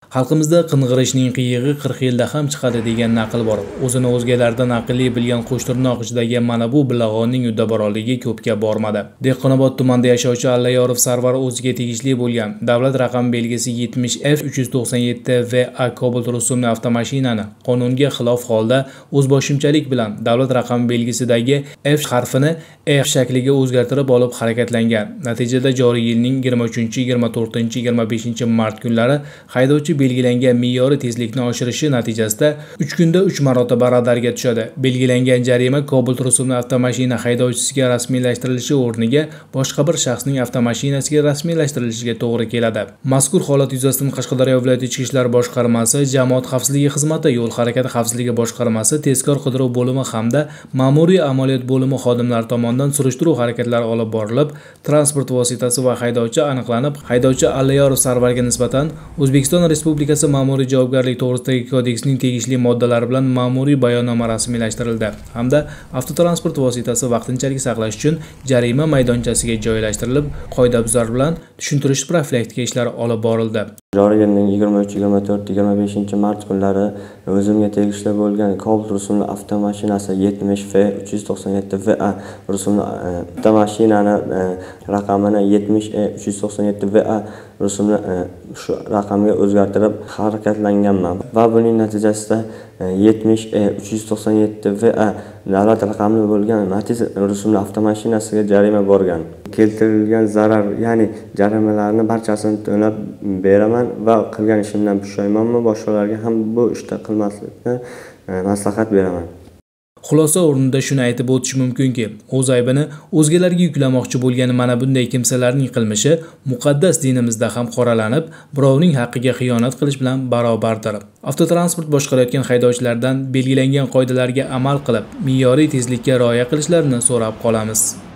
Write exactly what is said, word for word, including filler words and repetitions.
Xalqimizda qing'irishning qiyig'i qirq yilda ham chiqadi degan naql bor. O'zini o'zgalardan aqlli bilgan Qo'shtirnoq ichidagi mana bu bilag'onning uddaboroligi ko'pga bormadi. Dehqonobod tumanida yashovchi Allayorov Sarvar o'ziga tegishli bo'lgan davlat raqam belgisi yetmish F uch yuz to'qson yetti V A Cobalt rusumli avtomashinani qonunga xilof holda o'zboshimchalik bilan davlat raqam belgisidagi F harfini E shakliga o'zgartirib olib harakatlangan. Natijada joriy yilning yigirma uchinchi, yigirma to'rtinchi, yigirma beshinchi mart kunlari haydovchi belgilangan me'yoriy tezlikni oshirishi natijasida uch kunda uch marotaba radarga tushadi. Belgilangan jarima Cobalt rusumli avtomashina haydovchisiga rasmiylashtirilishi o'rniga boshqa bir shaxsning avtomashinasiga rasmiylashtirilishiga to'g'ri keladi. Mazkur holat yuzasidan Qashqadaryo viloyati Ichki ishlar boshqarmasi, Jamoat xavfsizligi xizmati, Yo'l harakati xavfsizligi boshqarmasi, tezkor qidiruv bo'limi hamda ma'muriy amaliyot bo'limi xodimlari tomonidan surishtiruv harakatlari olib borilib, transport vositasi va haydovchi aniqlanib, haydovchi Allayorov Sarvarga nisbatan O'zbekiston Respublikasi Ma'muriy javobgarlik to'g'risidagi kodeksning tegishli moddalari bilan ma'muriy bayonnoma rasmiylashtirildi hamda avtotransport vositasi vaqtinchalik saqlash uchun jarima maydonchasiga joylashtirilib, qoidabuzar bilan tushuntirish profilaktika ishlari olib borildi. Joriy yilning yigirma uch, yigirma to'rt, yigirma beshinchi mart kunlari o'zimga tegishli bo'lgan Cobalt rusumli avtomashinasi yetmish F uch yuz to'qson yetti V A rusumli avtomashinani raqamini yetmish E uch yuz to'qson yetti V A rusumli shu raqamga o'zgartirib harakatlanganman va buning natijasida yetmish E uch yuz to'qson yetti V A davlat raqamli bo'lgan Matiz rusumli avtomashinasiga jarima borgan. Keltirilgan zarar, ya'ni jarimalarni barchasini to'lab beraman va qilgan ishimdan pushaymonman. Boshqalarga ham bu ishda qilmaslikni maslahat beraman. Xulosa o'rnida shuni aytib o'tish mumkinki, o'z aybini o'zgalarga yuklamoqchi bo'lgan mana bunday kimsalarning qilmishi muqaddas dinimizda ham qoralanib, birovning haqqiga xiyonat qilish bilan barobardir. Avtotransport boshqarayotgan haydovchilardan belgilangan qoidalarga amal qilib, me'yoriy tezlikka rioya qilishlarini so'rab qolamiz.